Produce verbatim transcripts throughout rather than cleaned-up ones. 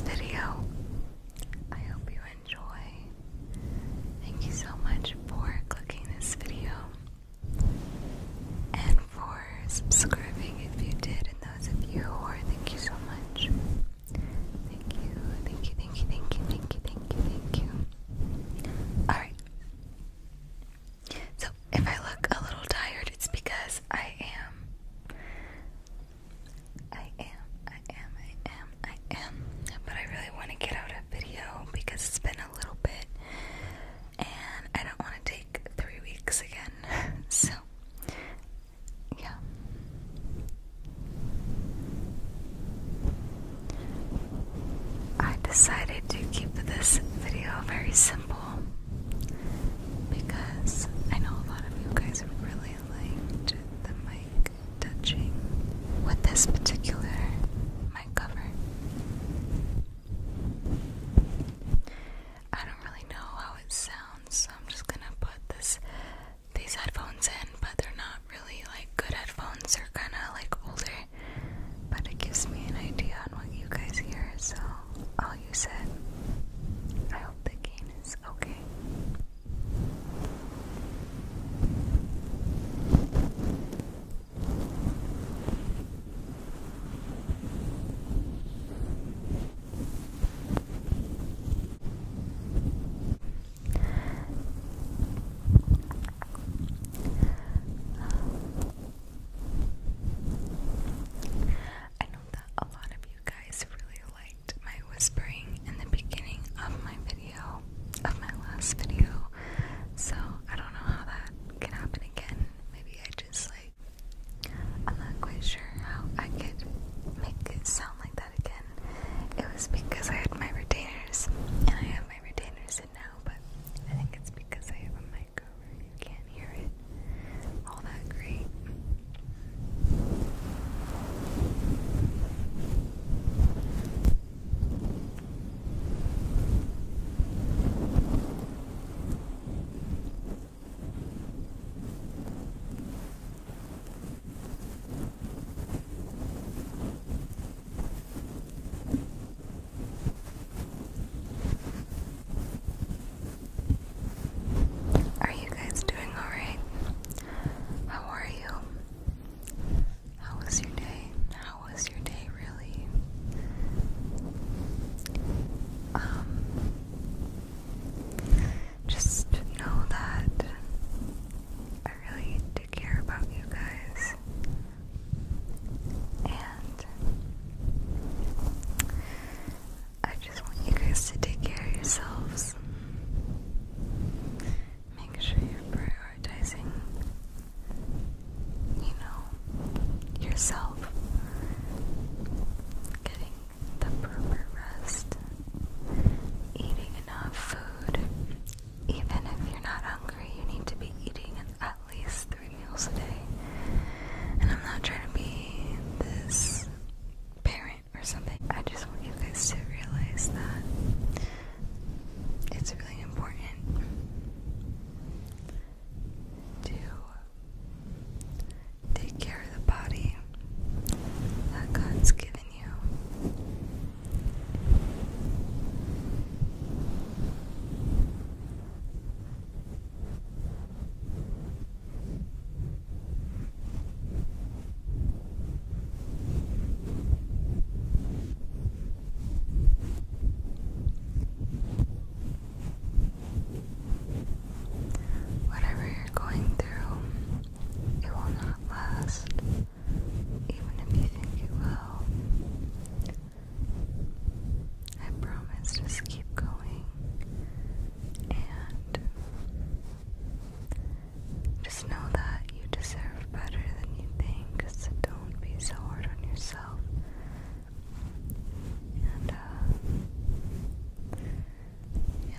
video. I hope you enjoy. Thank you so much for clicking this video and for subscribing if you did, and those of you who are, thank you so much. Thank you, thank you, thank you, thank you, thank you, thank you, thank you. Alright. So if I look a little tired, it's because I am. I am, I am, I am, I am. But I really want to get out a video because it's been a little bit and I don't want to take three weeks again. So, yeah. I decided to keep this video very simple because I know a lot of you guys really liked the mic touching with this particular mic cover. I don't really know how it sounds, so I'm just gonna put this these headphones in, but they're not really like good headphones. They're kind of like older, but it gives me an idea on what you guys hear, so I'll use it. I hope the gain is okay. I know that a lot of you guys really liked my whispering in the beginning of my video, of my last video, so I don't know how that can happen again. Maybe I just like, I'm not quite sure how I could make it sound like that again. It was because I had my retainers, and I have my retainers in now, but I think it's because I have a mic over. You can't hear it all that great. Are you guys doing alright? How are you? How was your day? How was your day, really? Um, just know that I really do care about you guys, and I just want you guys to take care of yourselves. Make sure you're prioritizing, you know, yourself, getting the proper rest, eating enough food. Even if you're not hungry, you need to be eating at least three meals a day. And I'm not trying to be this parent or something. I just want you guys to realize that it's really important to take care of the body that God's given you. Whatever you're going through, it will not last, even if you think it will. I promise, just keep going, and just know that you deserve better than you think, so don't be so hard on yourself. And, uh, yeah.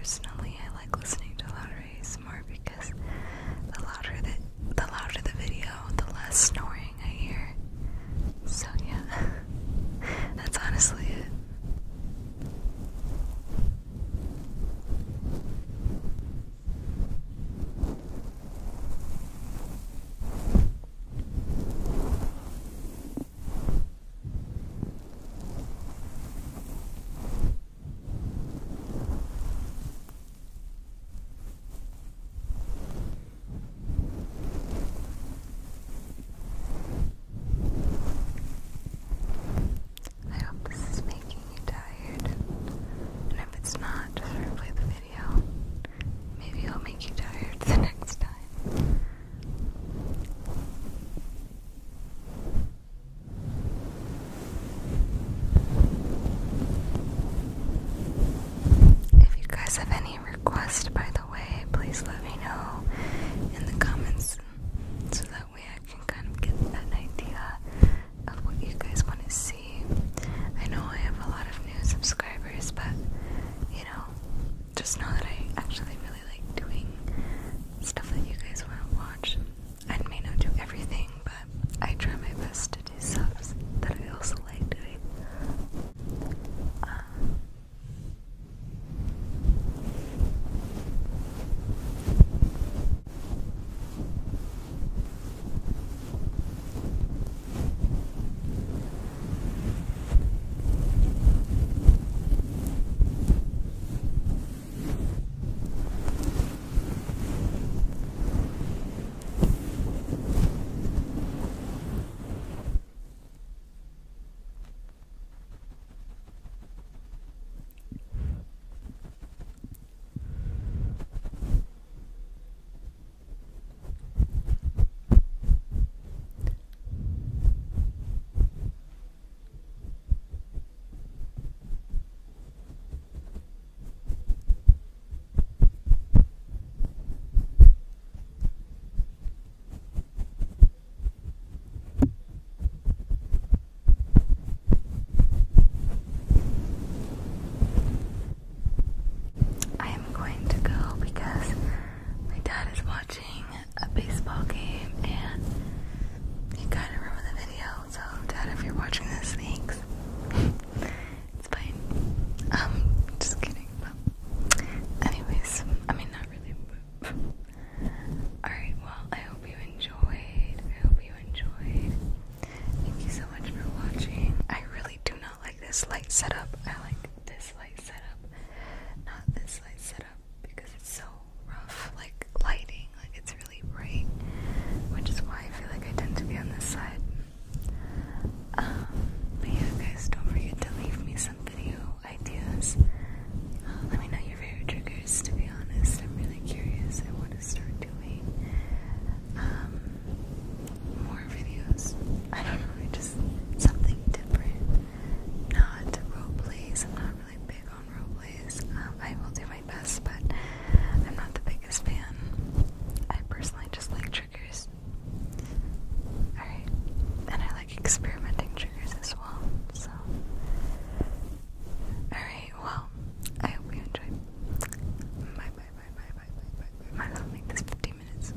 personally, I like listening to louder A S M R because the louder the, the louder the video, the less snoring I hear. So yeah, that's honestly it. I hope this is making you tired, and if it's not, just replay the video. Maybe I'll make you tired the next time. If you guys have any requests, by the way, please let me know in the comments so that way I can kind of get an idea of what you guys want to see. I know I have a lot of new subscribers, but you know, just know that I actually really like doing stuff that you guys want to watch. I may not do everything, but I try my best to do subs that I also like doing. Um, I am going to go because my dad is watching a baseball game and he kind of ruined the video. So, Dad, if you're watching this, thanks. It's fine. Um, just kidding. But anyways, I mean, not really. But alright, well, I hope you enjoyed. I hope you enjoyed. Thank you so much for watching. I really do not like this light setup. I like this light setup, not this light setup, because it's so rough, like lighting, like it's really bright, which is why I feel like I tend to be on this side. Um, but yeah, guys, don't forget to leave me some video ideas. Uh, let me know your favorite triggers, to be honest. I'm really curious. I want to start doing um, more videos. I don't know, I just, something different. Not role plays. I'm not really big on role plays. Um, I will do my best, but I'm not the biggest fan. I personally just like triggers. Alright. And I like experimenting triggers as well. So, alright, well, I hope you enjoyed. Bye, bye, bye, bye, bye, bye, bye. Might as well make this fifteen minutes.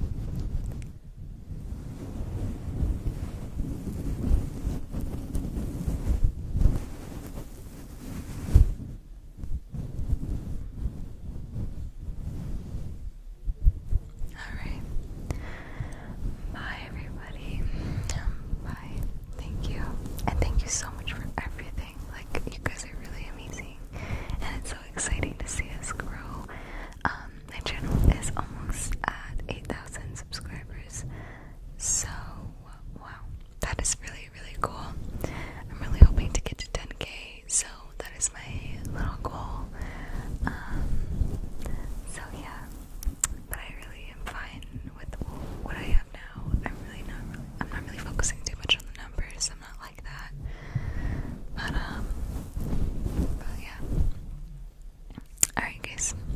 Alright. Bye, everybody. Bye. Thank you. And thank you so much for everything. Like, you guys are really amazing. And it's so exciting to see us grow. Um, my channel is almost at eight thousand subscribers. So, wow. That is really, really cool. I'm really hoping to get to ten K. So, that is my little goal. Um, so, yeah. But I really am fine with what I have now. I'm really not really, I'm not really focusing too much on the numbers. I'm not like that. But um but yeah. Alright guys.